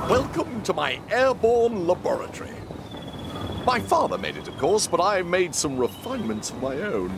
Welcome to my airborne laboratory. My father made it, of course, but I made some refinements of my own.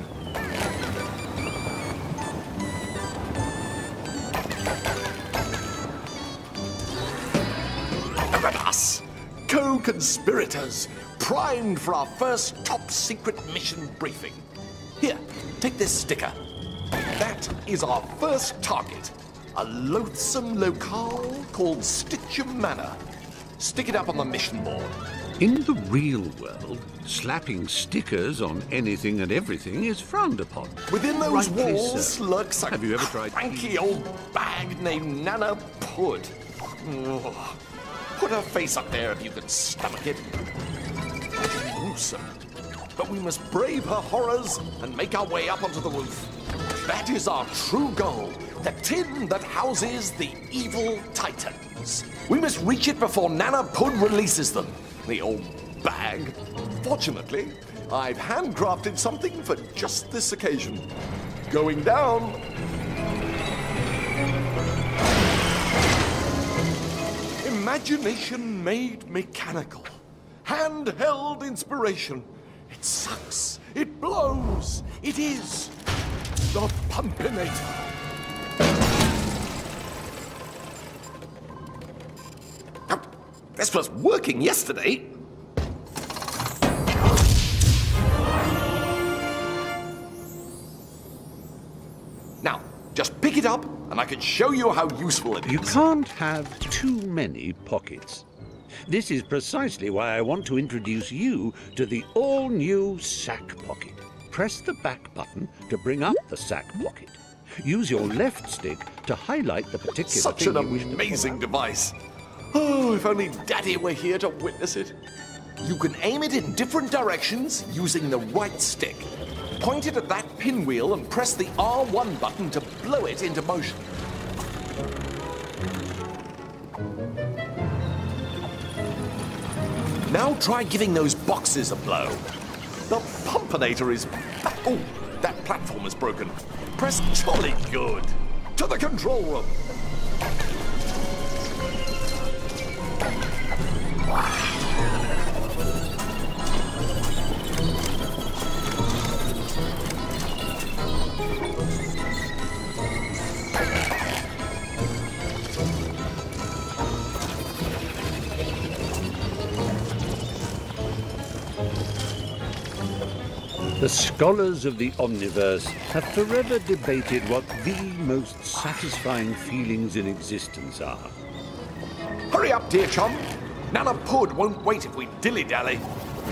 Look at us, co-conspirators, primed for our first top-secret mission briefing. Here, take this sticker. That is our first target. A loathsome locale called Stitcham Manor. Stick it up on the mission board. In the real world, slapping stickers on anything and everything is frowned upon. Within those Rightly walls so. lurks a Have you ever tried cranky old bag named Nana Pud. Oh, put her face up there if you can stomach it. Gruesome. But we must brave her horrors and make our way up onto the roof. That is our true goal. The tin that houses the evil titans. We must reach it before Nana Pud releases them. The old bag. Fortunately, I've handcrafted something for just this occasion. Going down. Imagination made mechanical. Handheld inspiration. It sucks. It blows. It is the Pumpinator. This was working yesterday. Now, just pick it up and I can show you how useful it is. You can't have too many pockets. This is precisely why I want to introduce you to the all-new sack pocket. Press the back button to bring up the sack pocket. Use your left stick to highlight the particular Such thing an you wish to amazing pull out. device. Oh, if only Daddy were here to witness it. You can aim it in different directions using the right stick. Point it at that pinwheel and press the R1 button to blow it into motion. Now try giving those boxes a blow. The Pumpinator is back. Oh, that platform is broken. Press jolly good. To the control room. The scholars of the Omniverse have forever debated what the most satisfying feelings in existence are. Hurry up, dear chum. Nana Pud won't wait if we dilly-dally.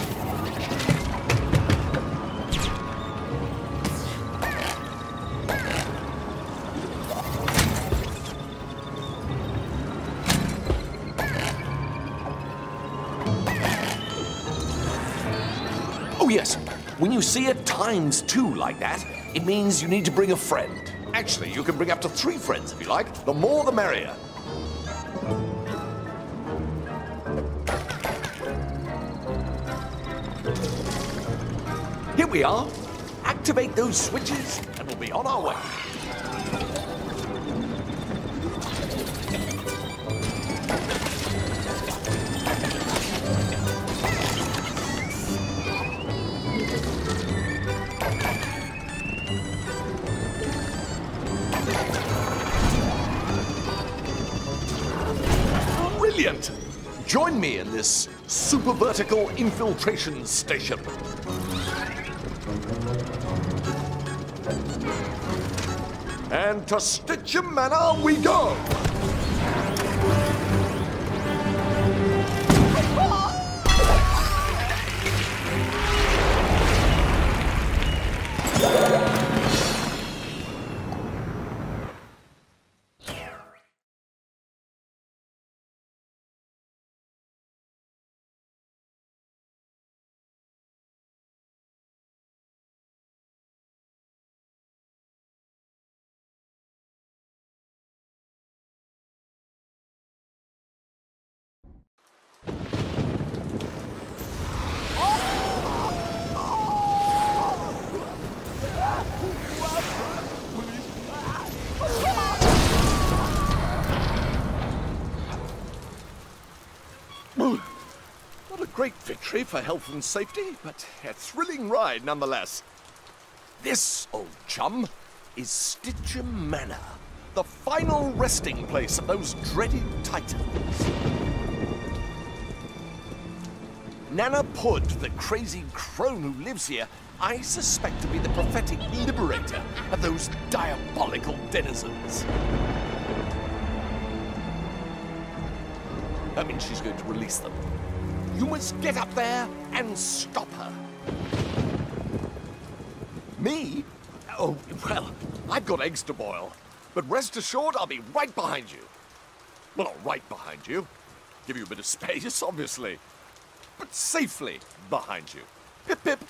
Oh, yes. When you see it ×2 like that, it means you need to bring a friend. Actually, you can bring up to 3 friends if you like. The more, the merrier. Here we are. Activate those switches and we'll be on our way. Brilliant! Join me in this super vertical infiltration station. And to Stitcham Manor we go! Well, not a great victory for health and safety, but a thrilling ride nonetheless. This, old chum, is Stitcham Manor, the final resting place of those dreaded titans. Nana Pud, the crazy crone who lives here, I suspect to be the prophetic liberator of those diabolical denizens. That means she's going to release them. You must get up there and stop her. Me? Oh, well, I've got eggs to boil. But rest assured, I'll be right behind you. Well, not right behind you. Give you a bit of space, obviously. But safely behind you. Pip, pip.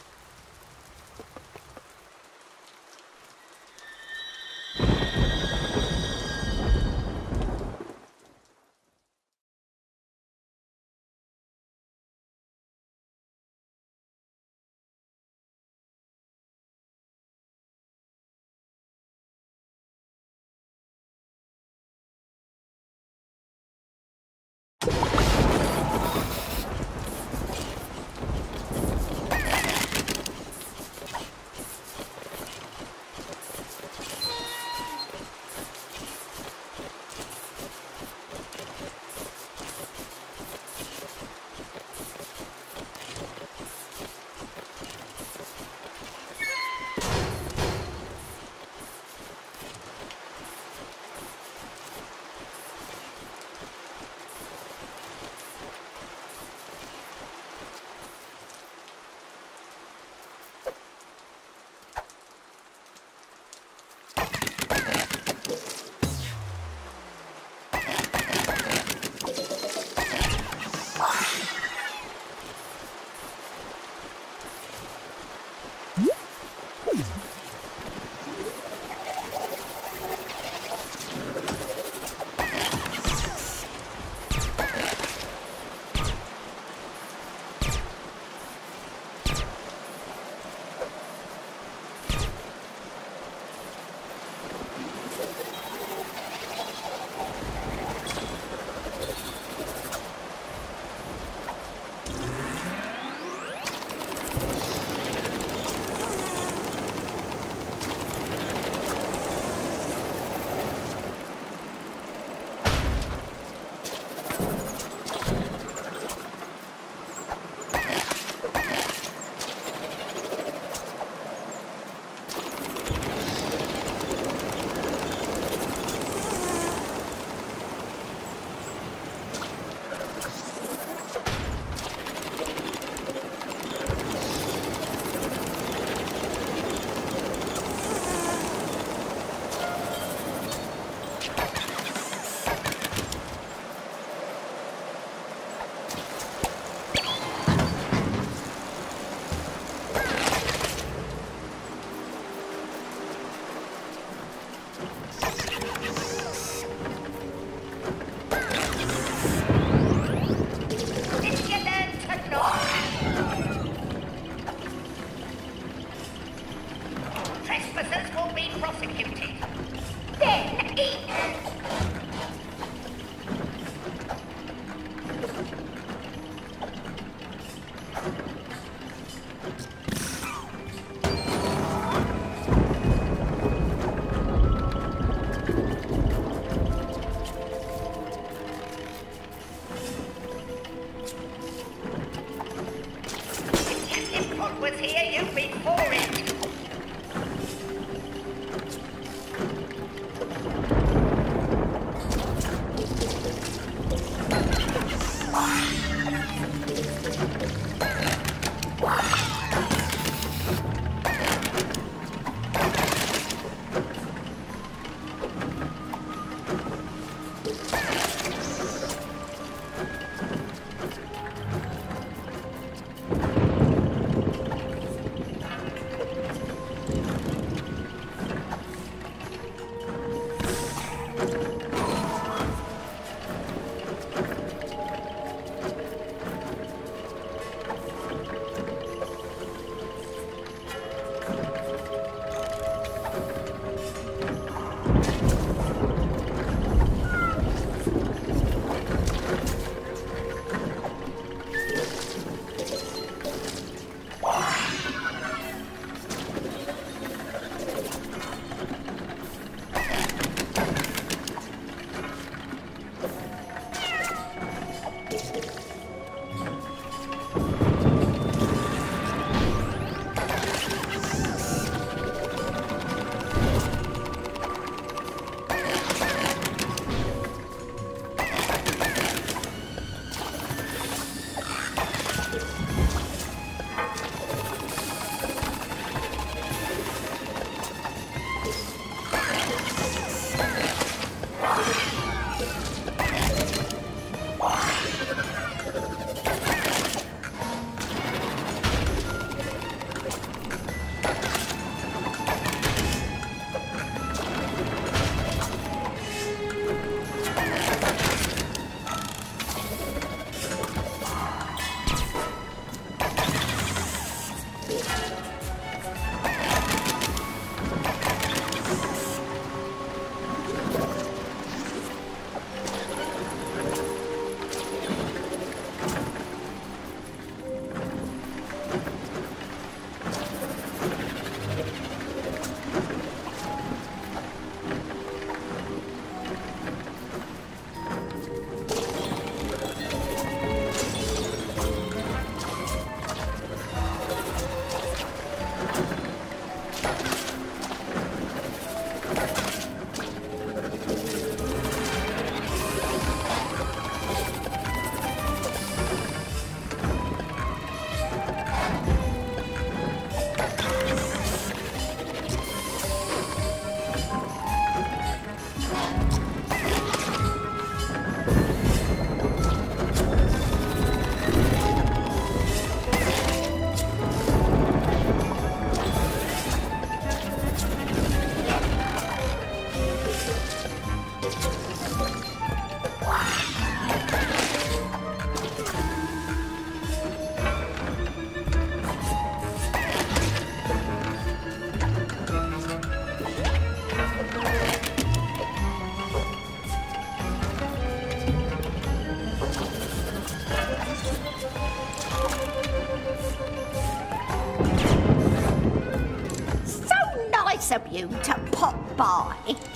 Nice of you to pop by.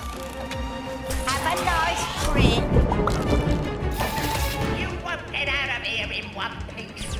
Have a nice trip. You won't get out of here in one piece.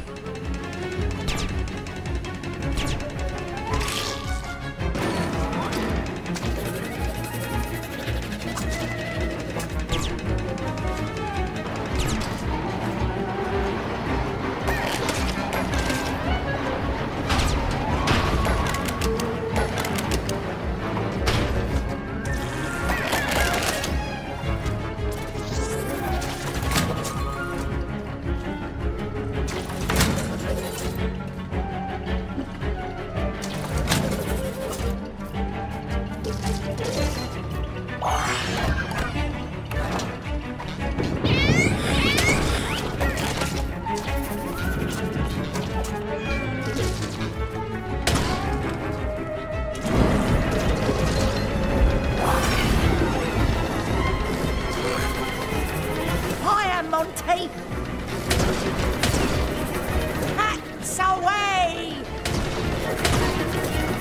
Hats away!